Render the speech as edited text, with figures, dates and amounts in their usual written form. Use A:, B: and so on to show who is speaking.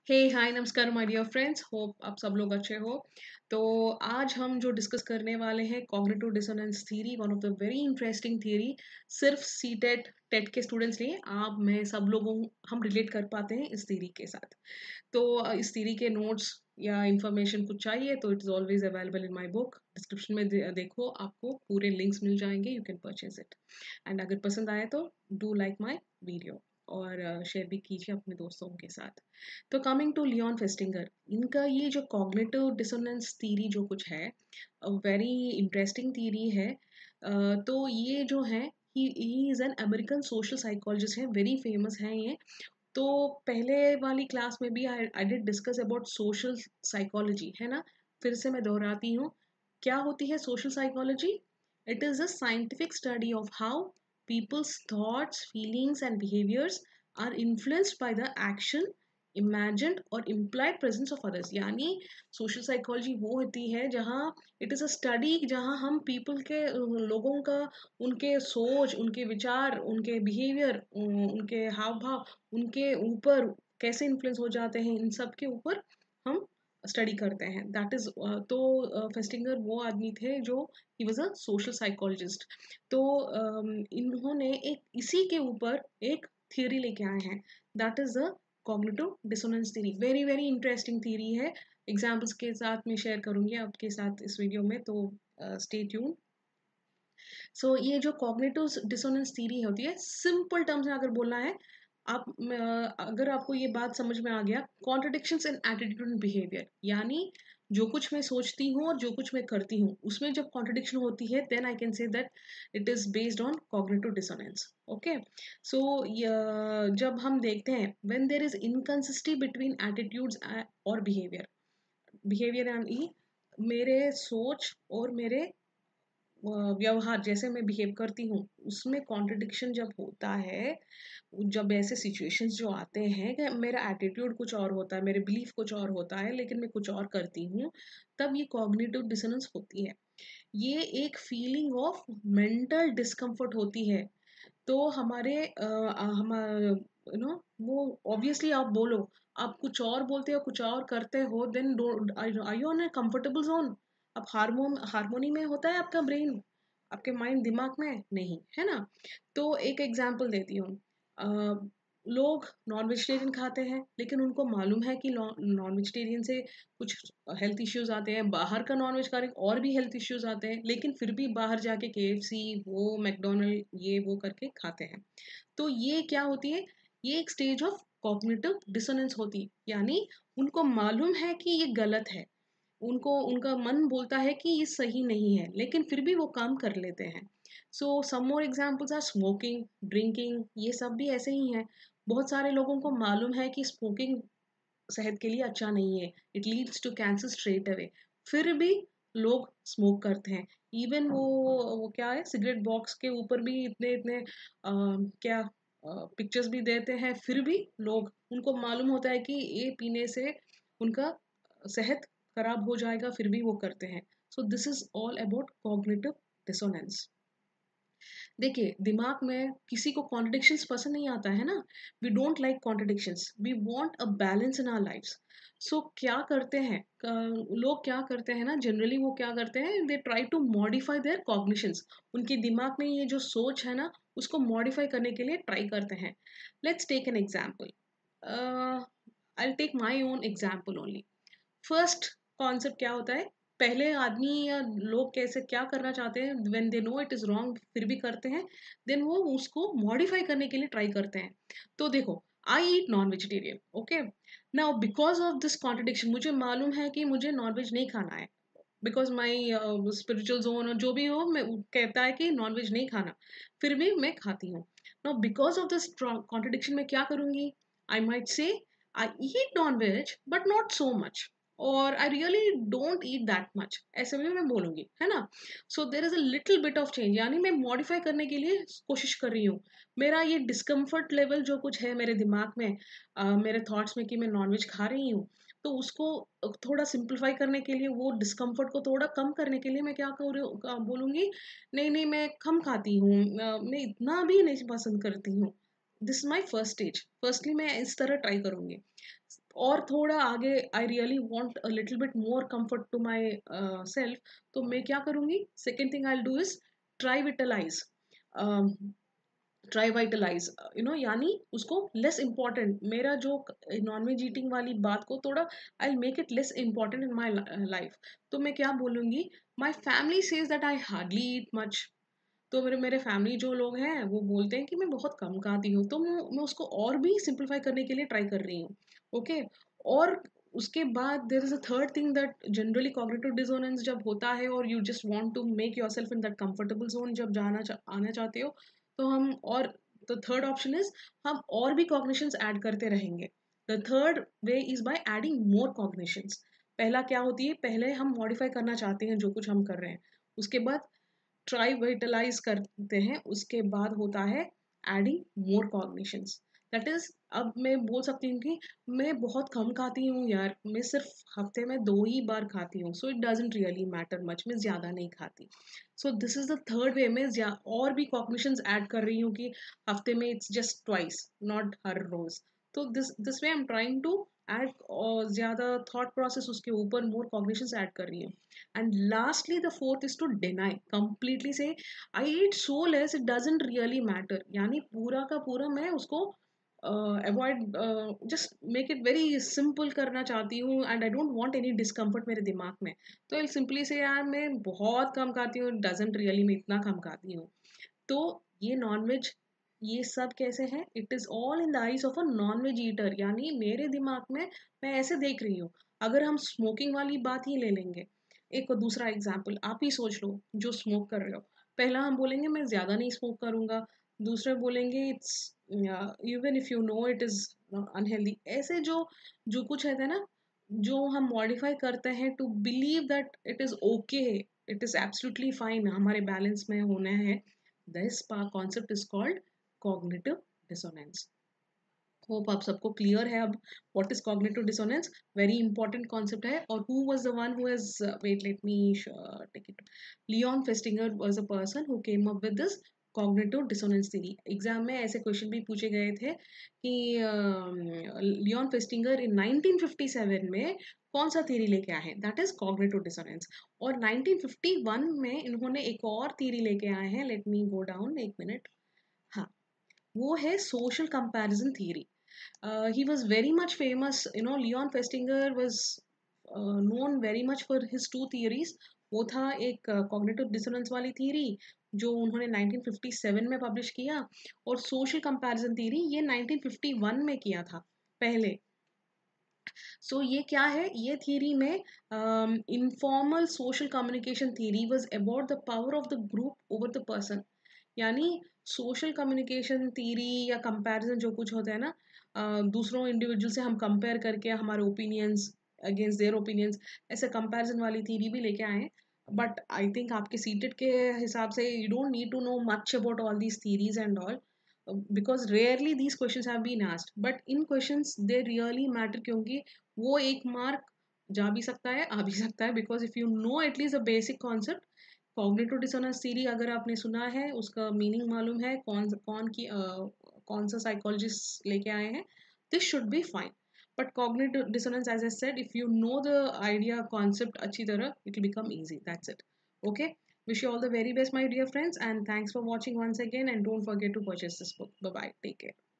A: हे हाय नमस्कार my dear friends, hope आप सब लोग अच्छे हो। तो आज हम जो डिस्कस करने वाले हैं cognitive dissonance theory, one of the very interesting theory. सिर्फ सी टेट टेट के स्टूडेंट्स नहीं, आप मैं सब लोगों हम रिलेट कर पाते हैं इस थ्योरी के साथ। तो इस थ्योरी के नोट्स या इंफॉर्मेशन कुछ चाहिए तो it is always available in my book. Description में देखो, आपको पूरे लिंक्स मिल जाएंगे, you can purchase it. And अगर पसंद आए तो डू लाइक माय वीडियो और शेयर भी कीजिए अपने दोस्तों के साथ। तो कमिंग टू लियोन फेस्टिंगर, इनका ये जो कॉग्निटिव डिसोनेंस थ्योरी जो कुछ है, वेरी इंटरेस्टिंग थ्योरी है। तो ये जो है, he is an American social psychologist है, वेरी फेमस है ये। तो पहले वाली क्लास में भी I did discuss about social psychology, है ना। फिर से मैं दोहराती हूँ, क्या होती है social psychology? It is a scientific study of how people's thoughts, feelings and behaviors are influenced by the action, imagined और implied presence of others। यानी सोशल साइकोलॉजी वो होती है जहाँ इट इज़ अ स्टडी, जहाँ हम पीपल के लोगों का, उनके सोच, उनके विचार, उनके बिहेवियर, उनके हाव भाव, उनके ऊपर कैसे इन्फ्लुएंस हो जाते हैं, इन सब के ऊपर हम स्टडी करते हैं। दैट इज तो फेस्टिंगर वो आदमी थे जो he was a social psychologist. तो इन्होंने एक इसी के ऊपर एक थ्योरी लेके आए हैं, that is the cognitive dissonance theory. Very very interesting theory है। एग्जाम्पल्स के साथ मैं शेयर करूंगी आपके साथ इस वीडियो में, तो स्टे ट्यून। सो ये जो कॉग्निटिव डिसोनेंस थ्योरी होती है, सिंपल टर्म्स में अगर बोलना है, अगर आपको ये बात समझ में आ गया, contradictions in attitude and behaviour, यानी जो कुछ मैं सोचती हूँ और जो कुछ मैं करती हूँ उसमें जब कॉन्ट्रडिक्शन होती है, then I can say that it is based on cognitive dissonance. Okay. So जब हम देखते हैं when there is inconsistency between attitudes और बिहेवियर, बिहेवियर यानी मेरे सोच और मेरे व्यवहार, जैसे मैं बिहेव करती हूँ उसमें कॉन्ट्रडिक्शन जब होता है, जब ऐसे सिचुएशंस जो आते हैं कि मेरा एटीट्यूड कुछ और होता है, मेरे बिलीफ कुछ और होता है, लेकिन मैं कुछ और करती हूँ, तब ये कॉग्निटिव डिसोनेंस होती है। ये एक फीलिंग ऑफ मेंटल डिस्कम्फर्ट होती है। तो हमारे हम यू नो वो ऑब्वियसली आप बोलो, आप कुछ और बोलते हो कुछ और करते हो, then don't are you on a comfortable zone? अब हारमोनी में होता है आपका ब्रेन, आपके माइंड दिमाग में नहीं, है ना। तो एक एग्जांपल देती हूँ। लोग नॉन वेजिटेरियन खाते हैं, लेकिन उनको मालूम है कि नॉन वेजिटेरियन से कुछ हेल्थ इश्यूज आते हैं, बाहर का नॉन वेज खा रहे हैं और भी हेल्थ इश्यूज आते हैं, लेकिन फिर भी बाहर जाके केएफसी, वो मैकडोनल्ड, ये वो करके खाते हैं। तो ये क्या होती है? ये एक स्टेज ऑफ कॉग्निटिव डिसोनेंस होती है, यानी उनको मालूम है कि ये गलत है, उनको उनका मन बोलता है कि ये सही नहीं है, लेकिन फिर भी वो काम कर लेते हैं। So some more examples are smoking, drinking, ये सब भी ऐसे ही हैं। बहुत सारे लोगों को मालूम है कि स्मोकिंग सेहत के लिए अच्छा नहीं है, it leads to cancer straight away, फिर भी लोग स्मोक करते हैं। इवन वो क्या है, सिगरेट बॉक्स के ऊपर भी इतने इतने क्या पिक्चर्स भी देते हैं, फिर भी लोग, उनको मालूम होता है कि ये पीने से उनका सेहत खराब हो जाएगा, फिर भी वो करते हैं। So this is all about cognitive dissonance. देखिए, दिमाग में किसी को कॉन्ट्रडिक्शंस पसंद नहीं आता है ना। We don't like contradictions, we want a balance in our lifes. सो क्या करते हैं लोग, क्या करते हैं ना, जनरली वो क्या करते हैं, they try to modify their cognitions. उनके दिमाग में ये जो सोच है ना, उसको मॉडिफाई करने के लिए ट्राई करते हैं। Let's take an example. I take my own example only. First concept क्या होता है, पहले आदमी या लोग कैसे क्या करना चाहते हैं, when they know it is wrong फिर भी करते हैं, देन वो उसको मॉडिफाई करने के लिए ट्राई करते हैं। तो देखो, I eat non vegetarian, okay. Now because of this contradiction, मुझे मालूम है कि मुझे नॉन वेज नहीं खाना है, बिकॉज माई स्पिरिचुअल जोन जो भी हो, मैं कहता है कि नॉन वेज नहीं खाना, फिर भी मैं खाती हूँ। Now because of this contradiction, मैं क्या करूंगी? I might say I eat non veg but not so much, और I really don't eat that much, ऐसे में मैं बोलूंगी, है ना। So there is a little bit of change, यानी मैं मॉडिफाई करने के लिए कोशिश कर रही हूँ। मेरा ये डिस्कम्फर्ट लेवल जो कुछ है मेरे दिमाग में, मेरे थॉट्स में कि मैं नॉनवेज खा रही हूँ, तो उसको थोड़ा सिंप्लीफाई करने के लिए, वो डिस्कम्फर्ट को थोड़ा कम करने के लिए मैं क्या करूँ, बोलूँगी, नहीं नहीं मैं कम खाती हूँ, मैं इतना भी नहीं पसंद करती हूँ। This is my first stage. Firstly मैं इस तरह ट्राई करूँगी। और थोड़ा आगे I really want a little bit more comfort to myself, तो मैं क्या करूँगी, second thing I do is try trivialise, try trivialise, यानी उसको लेस इम्पॉर्टेंट, मेरा जो नॉनवेज ईटिंग वाली बात को थोड़ा I make it less important in my life. तो मैं क्या बोलूँगी, my family says that I hardly eat much. तो मेरे मेरे फैमिली जो लोग हैं वो बोलते हैं कि मैं बहुत कम खाती हूँ, तो मैं उसको और भी सिंप्लीफाई करने के लिए ट्राई कर रही हूँ। ओके। और उसके बाद there is a third thing that generally cognitive dissonance जब होता है और you just want to make yourself in that comfortable zone, जब आना चाहते हो, तो हम और द थर्ड ऑप्शन इज हम और भी कॉग्निशंस ऐड करते रहेंगे। The third way is by adding more cognitions. पहला क्या होती है, पहले हम मॉडिफाई करना चाहते हैं जो कुछ हम कर रहे हैं, उसके बाद ट्राई वाइटलाइज करते हैं, उसके बाद होता है adding more cognitions. That is, अब मैं बोल सकती हूँ कि मैं बहुत कम खाती हूँ यार, मैं सिर्फ हफ्ते में 2 ही बार खाती हूँ, so it doesn't really matter much, मैं ज़्यादा नहीं खाती। So this is the third way, मैं और भी कॉग्निशंस ऐड कर रही हूँ कि हफ्ते में इट्स जस्ट ट्वाइस, नॉट हर रोज। तो दिस वे I am trying to add ज़्यादा थॉट प्रोसेस उसके ऊपर मोर कॉग्निशंस ऐड कर रही हूँ। And lastly, the fourth is to deny, completely say I eat so less it doesn't really matter, यानी पूरा का पूरा मैं उसको avoid, just make it very simple करना चाहती हूँ, and I don't want any discomfort मेरे दिमाग में। तो आई सिंपली से यार मैं बहुत कम खाती हूँ, डजेंट रियली मैं इतना कम खाती हूँ। तो ये नॉनवेज, ये सब कैसे है, it is all in the eyes of a nonveg eater, यानी मेरे दिमाग में मैं ऐसे देख रही हूँ। अगर हम स्मोकिंग वाली बात ही ले लेंगे, एक दूसरा एग्जाम्पल आप ही सोच लो, जो स्मोक कर रहे हो, पहला हम बोलेंगे मैं ज्यादा नहीं स्मोक करूंगा, दूसरे बोलेंगे it's even if you know it is unhealthy. ऐसे जो जो कुछ है ना, जो हम मॉडिफाई करते हैं to believe that it is okay, it is absolutely fine, हमारे बैलेंस में होना है, this concept is called cognitive dissonance. Hope आप सबको क्लियर है अब what is cognitive dissonance, very important concept है। और who was the one who has, wait let me take it, Leon Festinger was a person who came up with this cognitive dissonance theory. Exam में ऐसे question भी पूछे गए थे कि Leone Festinger इन 1957 में कौन सा थ्योरी लेके आए हैं, दैट इज कॉग्निटिव डिसोनेंस। और 1951 में इन्होंने एक और थ्योरी लेके आए हैं, लेट मी गो डाउन एक मिनट, हाँ, वो है social comparison theory. He was very much famous, Leon Festinger was known very much for his two theories। वो था एक कॉग्निटिव डिसोनेंस वाली थ्योरी जो उन्होंने 1957 में पब्लिश किया, और सोशल कंपैरिजन थ्योरी ये 1951 में किया था पहले। सो ये क्या है, ये थ्योरी में informal social communication theory was about the power of the group over the person. यानी सोशल कम्युनिकेशन थ्योरी या कंपैरिजन जो कुछ होता है ना, दूसरों इंडिविजुअल से हम कंपेयर करके हमारे ओपिनियंस अगेंस्ट देयर ओपिनियंस, ऐसे कंपैरिजन वाली थ्योरी भी लेके आए हैं। बट आई थिंक आपके सीटेड के हिसाब से you don't need to know much about all these theories and all, because rarely these questions have been asked, but in questions they really matter, क्योंकि वो एक मार्क जा भी सकता है आ भी सकता है, because if you know at least the basic concept, cognitive dissonance theory अगर आपने सुना है, उसका मीनिंग मालूम है, कौन सा साइकोलॉजिस्ट लेके आए हैं, this should be fine. But cognitive dissonance, as I said, if you know the idea concept अच्छी तरह, it will become easy, that's it। Okay, wish you all the very best, my dear friends, and thanks for watching once again, and don't forget to purchase this book. Bye bye, take care.